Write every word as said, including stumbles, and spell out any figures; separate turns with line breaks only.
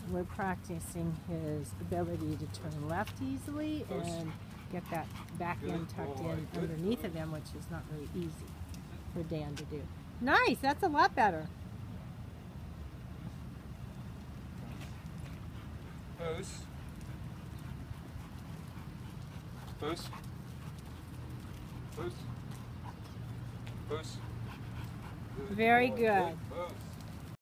we're practicing his ability to turn left easily and get that back end tucked in underneath of him, which is not very easy for Dan to do. Nice, that's a lot better.
Pose. Pose. Pose. Pose.
Very good.
Pose.